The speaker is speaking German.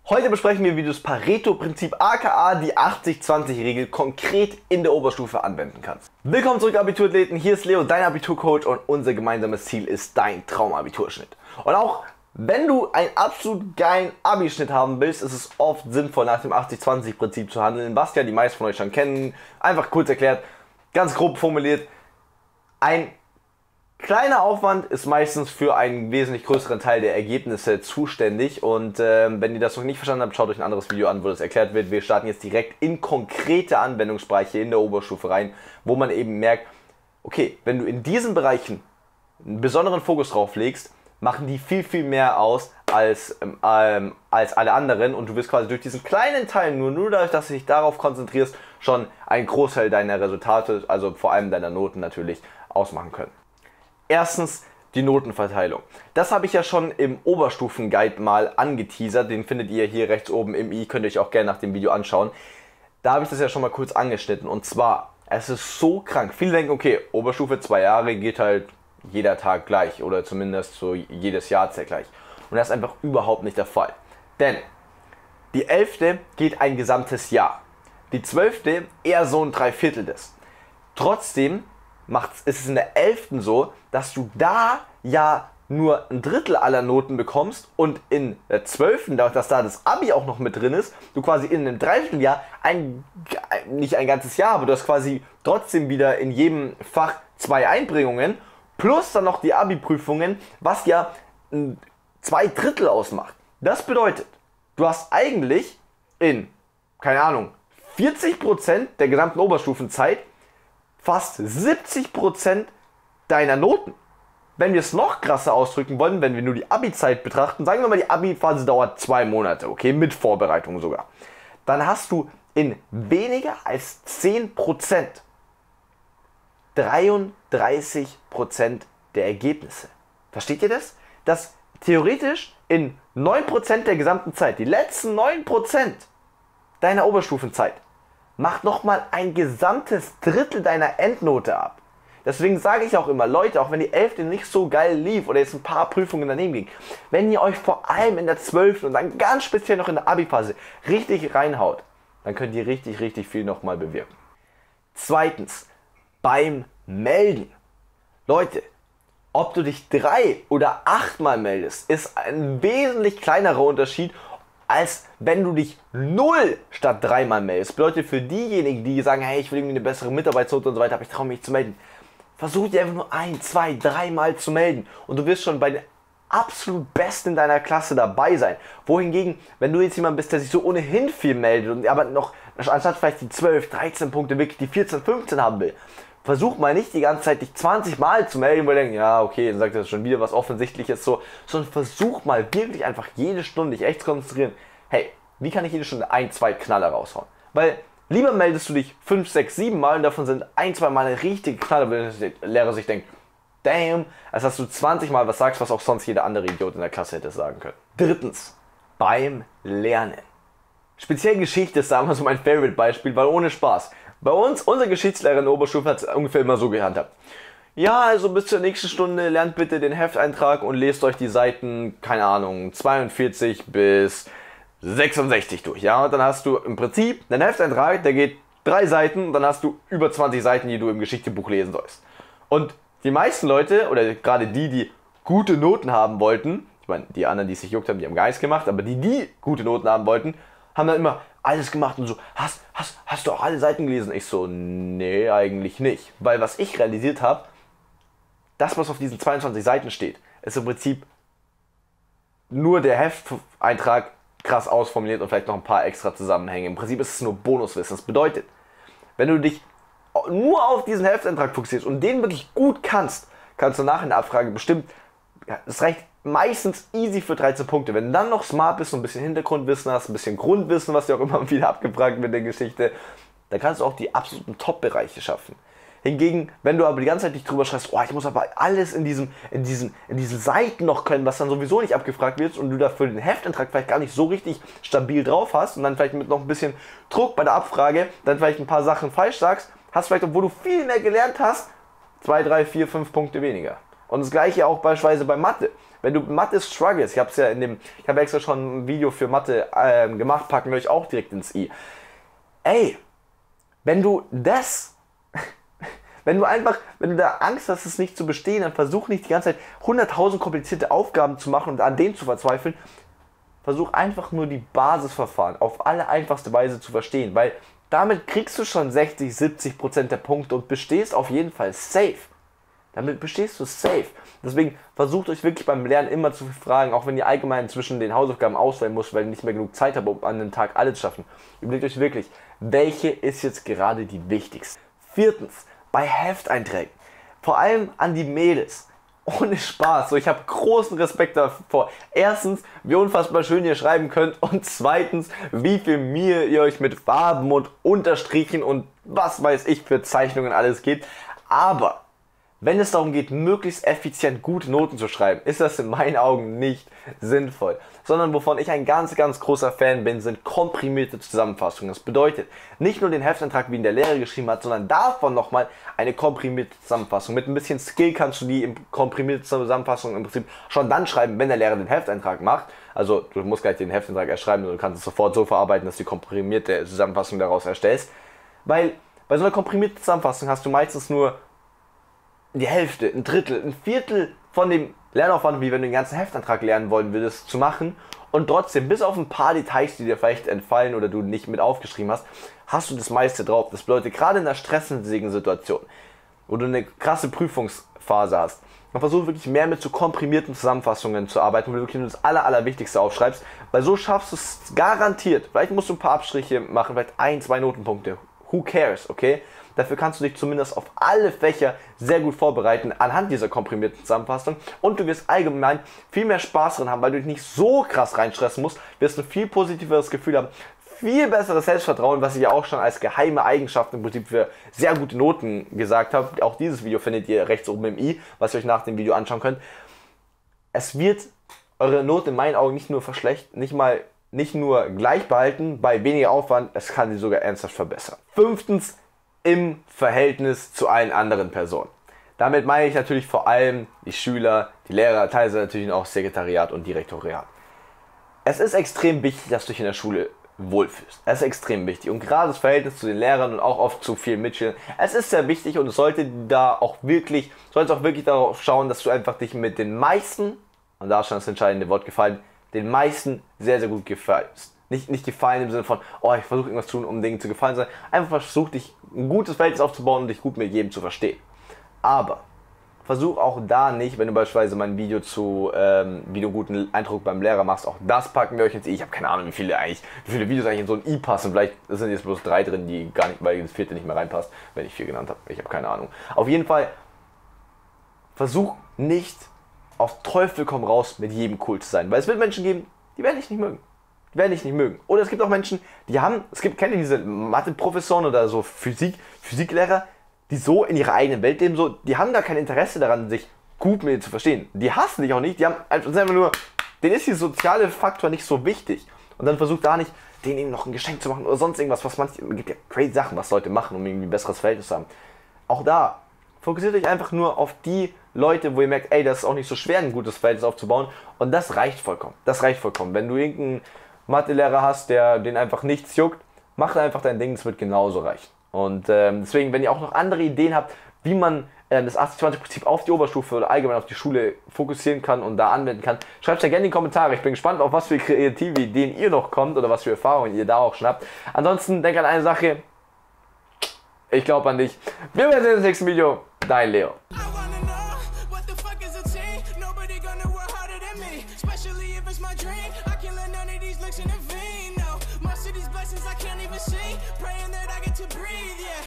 Heute besprechen wir, wie du das Pareto-Prinzip aka die 80-20-Regel konkret in der Oberstufe anwenden kannst. Willkommen zurück Abiturathleten, hier ist Leo, dein Abiturcoach und unser gemeinsames Ziel ist dein Traumabiturschnitt. Und auch wenn du einen absolut geilen Abischnitt haben willst, ist es oft sinnvoll nach dem 80-20-Prinzip zu handeln, was ja die meisten von euch schon kennen. Einfach kurz erklärt, ganz grob formuliert, ein kleiner Aufwand ist meistens für einen wesentlich größeren Teil der Ergebnisse zuständig und wenn ihr das noch nicht verstanden habt, schaut euch ein anderes Video an, wo das erklärt wird. Wir starten jetzt direkt in konkrete Anwendungsbereiche in der Oberstufe rein, wo man eben merkt, okay, wenn du in diesen Bereichen einen besonderen Fokus drauf legst, machen die viel mehr aus als alle anderen und du wirst quasi durch diesen kleinen Teil, nur dadurch, dass du dich darauf konzentrierst, schon einen Großteil deiner Resultate, also vor allem deiner Noten natürlich, ausmachen können. Erstens die Notenverteilung. Das habe ich ja schon im Oberstufen-Guide mal angeteasert. Den findet ihr hier rechts oben im i. Könnt ihr euch auch gerne nach dem Video anschauen. Da habe ich das ja schon mal kurz angeschnitten. Und zwar, es ist so krank. Viele denken, okay, Oberstufe 2 Jahre geht halt jeder Tag gleich. Oder zumindest so jedes Jahr gleich. Und das ist einfach überhaupt nicht der Fall. Denn die 11. geht ein gesamtes Jahr. Die 12. eher so ein Dreiviertel des. Trotzdem ist es in der 11. so, dass du da ja nur ein Drittel aller Noten bekommst und in der 12., dadurch, dass da das Abi auch noch mit drin ist, du quasi in einem Dreivierteljahr, nicht ein ganzes Jahr, aber du hast quasi trotzdem wieder in jedem Fach 2 Einbringungen, plus dann noch die Abi-Prüfungen, was ja 2 Drittel ausmacht. Das bedeutet, du hast eigentlich in, keine Ahnung, 40% der gesamten Oberstufenzeit fast 70% deiner Noten. Wenn wir es noch krasser ausdrücken wollen, wenn wir nur die Abi-Zeit betrachten, sagen wir mal, die Abi-Phase dauert 2 Monate, okay, mit Vorbereitung sogar. Dann hast du in weniger als 10% 33% der Ergebnisse. Versteht ihr das? Dass theoretisch in 9% der gesamten Zeit, die letzten 9% deiner Oberstufenzeit, macht nochmal ein gesamtes Drittel deiner Endnote ab. Deswegen sage ich auch immer, Leute, auch wenn die 11. nicht so geil lief oder jetzt ein paar Prüfungen daneben ging, wenn ihr euch vor allem in der 12. und dann ganz speziell noch in der Abi-Phase richtig reinhaut, dann könnt ihr richtig viel nochmal bewirken. Zweitens, beim Melden. Leute, ob du dich 3 oder 8 Mal meldest, ist ein wesentlich kleinerer Unterschied, als wenn du dich 0 statt 3 Mal meldest. Bedeutet für diejenigen, die sagen, hey, ich will irgendwie eine bessere Mitarbeitsnote und so weiter, aber ich traue mich nicht zu melden. Versuch dir einfach nur 1, 2, 3 Mal zu melden und du wirst schon bei den absolut Besten in deiner Klasse dabei sein. Wohingegen, wenn du jetzt jemand bist, der sich so ohnehin viel meldet und aber noch anstatt vielleicht die 12, 13 Punkte wirklich die 14, 15 haben will, versuch mal nicht die ganze Zeit dich 20 Mal zu melden, weil du denkst, ja okay, dann sagt er schon wieder was Offensichtliches so, sondern versuch mal wirklich einfach jede Stunde dich echt zu konzentrieren. Hey, wie kann ich jede Stunde 1, 2 Knaller raushauen? Weil lieber meldest du dich 5, 6, 7 Mal und davon sind 1, 2 Mal eine richtige Knaller, weil der Lehrer sich denkt, damn, als dass du 20 Mal was sagst, was auch sonst jeder andere Idiot in der Klasse hätte sagen können. Drittens, beim Lernen. Speziell Geschichte ist damals so mein Favorite-Beispiel, weil ohne Spaß. Bei uns, unser Geschichtslehrer in der Oberstufe hat es ungefähr immer so gehandhabt. Ja, also bis zur nächsten Stunde lernt bitte den Hefteintrag und lest euch die Seiten, keine Ahnung, 42 bis 66 durch. Ja, und dann hast du im Prinzip den Hefteintrag, der geht 3 Seiten und dann hast du über 20 Seiten, die du im Geschichtebuch lesen sollst. Und die meisten Leute, oder gerade die gute Noten haben wollten, ich meine, die anderen, die es sich juckt haben, die haben gar nichts gemacht, aber die gute Noten haben wollten, haben dann immer alles gemacht und so, hast du auch alle Seiten gelesen? Ich so, nee, eigentlich nicht. Weil was ich realisiert habe, das, was auf diesen 22 Seiten steht, ist im Prinzip nur der Hefteintrag krass ausformuliert und vielleicht noch ein paar extra Zusammenhänge. Im Prinzip ist es nur Bonuswissen. Das bedeutet, wenn du dich nur auf diesen Hefteintrag fokussierst und den wirklich gut kannst, kannst du nachher in der Abfrage bestimmt, das reicht meistens easy für 13 Punkte. Wenn du dann noch smart bist und ein bisschen Hintergrundwissen hast, ein bisschen Grundwissen, was dir auch immer wieder abgefragt wird in der Geschichte, dann kannst du auch die absoluten Top-Bereiche schaffen. Hingegen, wenn du aber die ganze Zeit dich drüber schreibst, oh, ich muss aber alles in diesen Seiten noch können, was dann sowieso nicht abgefragt wird und du dafür den Heftantrag vielleicht gar nicht so richtig stabil drauf hast und dann vielleicht mit noch ein bisschen Druck bei der Abfrage dann vielleicht ein paar Sachen falsch sagst, hast vielleicht, obwohl du viel mehr gelernt hast, 2, 3, 4, 5 Punkte weniger. Und das gleiche auch beispielsweise bei Mathe. Wenn du Mathe struggles, ich habe extra schon ein Video für Mathe gemacht, packen wir euch auch direkt ins i. Ey, wenn du da Angst hast, es nicht zu bestehen, dann versuch nicht die ganze Zeit 100.000 komplizierte Aufgaben zu machen und an denen zu verzweifeln. Versuch einfach nur die Basisverfahren auf alle einfachste Weise zu verstehen, weil damit kriegst du schon 60-70% der Punkte und bestehst auf jeden Fall safe. Damit bestehst du safe. Deswegen versucht euch wirklich beim Lernen immer zu fragen, auch wenn ihr allgemein zwischen den Hausaufgaben auswählen müsst, weil ihr nicht mehr genug Zeit habt, um an einem Tag alles zu schaffen. Überlegt euch wirklich, welche ist jetzt gerade die wichtigste. 4. Bei Hefteinträgen. Vor allem an die Mädels. Ohne Spaß. So, ich habe großen Respekt davor. Erstens, wie unfassbar schön ihr schreiben könnt. Und zweitens, wie viel Mühe ihr euch mit Farben und Unterstrichen und was weiß ich für Zeichnungen alles gebt. Aber wenn es darum geht, möglichst effizient gute Noten zu schreiben, ist das in meinen Augen nicht sinnvoll. Sondern wovon ich ein ganz, ganz großer Fan bin, sind komprimierte Zusammenfassungen. Das bedeutet, nicht nur den Heftantrag, wie ihn der Lehrer geschrieben hat, sondern davon nochmal eine komprimierte Zusammenfassung. Mit ein bisschen Skill kannst du die komprimierte Zusammenfassung im Prinzip schon dann schreiben, wenn der Lehrer den Heftantrag macht. Also du musst gleich den Heftantrag erst schreiben, du kannst es sofort so verarbeiten, dass du die komprimierte Zusammenfassung daraus erstellst. Weil bei so einer komprimierten Zusammenfassung hast du meistens nur die Hälfte, ein Drittel, ein Viertel von dem Lernaufwand, wie wenn du den ganzen Heftantrag lernen wollen würdest, zu machen. Und trotzdem, bis auf ein paar Details, die dir vielleicht entfallen oder du nicht mit aufgeschrieben hast, hast du das meiste drauf. Das bedeutet, gerade in einer stressigen Situation, wo du eine krasse Prüfungsphase hast, man versucht wirklich mehr mit so komprimierten Zusammenfassungen zu arbeiten, wo du wirklich nur das Allerwichtigste aufschreibst, weil so schaffst du es garantiert. Vielleicht musst du ein paar Abstriche machen, vielleicht 1, 2 Notenpunkte. Who cares, okay? Dafür kannst du dich zumindest auf alle Fächer sehr gut vorbereiten anhand dieser komprimierten Zusammenfassung und du wirst allgemein viel mehr Spaß drin haben, weil du dich nicht so krass reinstressen musst, wirst ein viel positiveres Gefühl haben, viel besseres Selbstvertrauen, was ich ja auch schon als geheime Eigenschaft im Prinzip für sehr gute Noten gesagt habe. Auch dieses Video findet ihr rechts oben im i, was ihr euch nach dem Video anschauen könnt. Es wird eure Note in meinen Augen nicht nur nicht nur gleich behalten, bei weniger Aufwand, es kann sie sogar ernsthaft verbessern. 5. Im Verhältnis zu allen anderen Personen. Damit meine ich natürlich vor allem die Schüler, die Lehrer, teilweise natürlich auch Sekretariat und Direktoriat. Es ist extrem wichtig, dass du dich in der Schule wohlfühlst. Es ist extrem wichtig. Und gerade das Verhältnis zu den Lehrern und auch oft zu vielen Mitschülern, es ist sehr wichtig und es sollte auch wirklich darauf schauen, dass du einfach dich mit den meisten, und da ist schon das entscheidende Wort gefallen, den meisten sehr, sehr gut gefällst. Nicht gefallen im Sinne von, oh, ich versuche irgendwas zu tun, um Dingen zu gefallen, sondern einfach versuch dich ein gutes Verhältnis aufzubauen und dich gut mit jedem zu verstehen. Aber versuch auch da nicht, wenn du beispielsweise mein Video zu, wie du einen guten Eindruck beim Lehrer machst, auch das packen wir euch ins i. Ich habe keine Ahnung, wie viele Videos eigentlich in so ein i passen. Vielleicht sind jetzt bloß 3 drin, die gar nicht, weil das 4. nicht mehr reinpasst, wenn ich 4 genannt habe. Ich habe keine Ahnung. Auf jeden Fall, versuch nicht auf Teufel komm raus mit jedem cool zu sein. Weil es wird Menschen geben, die werden dich nicht mögen. Oder es gibt auch Menschen, kennt ihr diese Mathe-Professoren oder so Physiklehrer, die so in ihrer eigenen Welt leben, so, die haben da kein Interesse daran, sich gut mit dir zu verstehen. Die hassen dich auch nicht, die haben einfach nur, denen ist dieser soziale Faktor nicht so wichtig. Und dann versucht da nicht, denen eben noch ein Geschenk zu machen oder sonst irgendwas, es gibt ja crazy Sachen, was Leute machen, um irgendwie ein besseres Verhältnis zu haben. Auch da, fokussiert euch einfach nur auf die Leute, wo ihr merkt, ey, das ist auch nicht so schwer, ein gutes Verhältnis aufzubauen. Und das reicht vollkommen. Wenn du irgendeinen Mathelehrer hast, den einfach nichts juckt, mach einfach dein Ding, das wird genauso reichen. Und deswegen, wenn ihr auch noch andere Ideen habt, wie man das 80-20-Prinzip auf die Oberstufe oder allgemein auf die Schule fokussieren kann und da anwenden kann, schreibt es ja gerne in die Kommentare. Ich bin gespannt, auf was für kreative Ideen ihr noch kommt oder was für Erfahrungen ihr da auch schnappt. Ansonsten denk an eine Sache, ich glaube an dich. Wir sehen uns im nächsten Video. Dein Leo.